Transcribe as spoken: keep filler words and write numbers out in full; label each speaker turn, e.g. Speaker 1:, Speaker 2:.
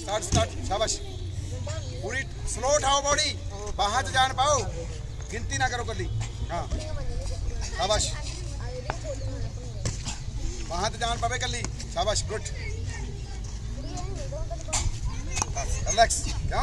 Speaker 1: Start start शाबाश। पूरी slow उठाओ बॉडी, बाहर से जान पाओ, गिनती ना करो कली। हाँ शाबाश, वहाँ से जान पावे कली। शाबाश गुड, रिलैक्स। क्या